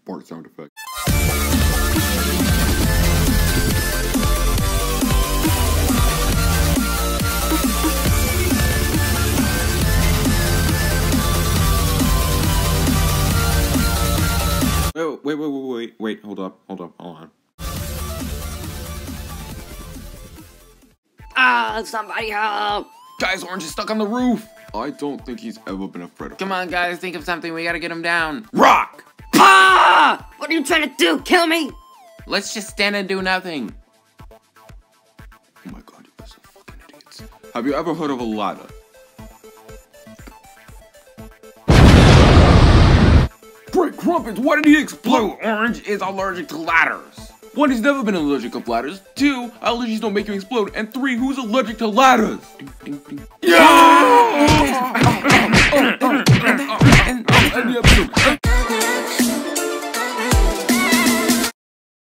Fart sound effect. Oh, wait, hold on. Ah, somebody help! Guys, Orange is stuck on the roof! I don't think he's ever been afraid of. Come on, guys, think of something. We gotta get him down. Rock! Ah! What are you trying to do? Kill me? Let's just stand and do nothing. Oh my god, you guys are fucking idiots. Have you ever heard of a ladder? Great crumpets, why did he explode? Orange is allergic to ladders. 1, he's never been allergic to ladders. 2, allergies don't make you explode. And 3, who's allergic to ladders? Ding, ding, ding. Yeah!